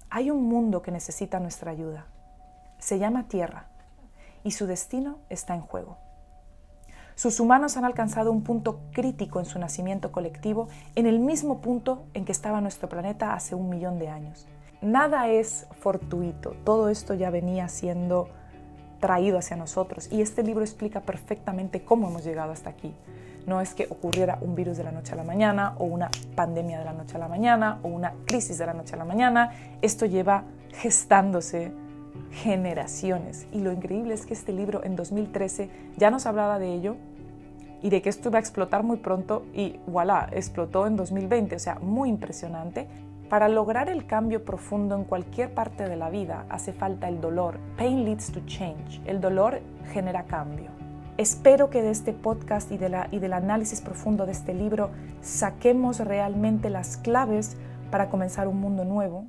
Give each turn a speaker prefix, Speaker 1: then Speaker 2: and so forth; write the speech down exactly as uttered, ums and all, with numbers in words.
Speaker 1: Hay un mundo que necesita nuestra ayuda. Se llama Tierra y su destino está en juego. Sus humanos han alcanzado un punto crítico en su nacimiento colectivo, en el mismo punto en que estaba nuestro planeta hace un millón de años. Nada es fortuito, todo esto ya venía siendo traído hacia nosotros y este libro explica perfectamente cómo hemos llegado hasta aquí. No es que ocurriera un virus de la noche a la mañana o una pandemia de la noche a la mañana o una crisis de la noche a la mañana. Esto lleva gestándose generaciones y lo increíble es que este libro en dos mil trece ya nos hablaba de ello y de que esto iba a explotar muy pronto y voilà, explotó en dos mil veinte, o sea, muy impresionante. Para lograr el cambio profundo en cualquier parte de la vida hace falta el dolor. Pain leads to change. El dolor genera cambio. Espero que de este podcast y, de la, y del análisis profundo de este libro saquemos realmente las claves para comenzar un mundo nuevo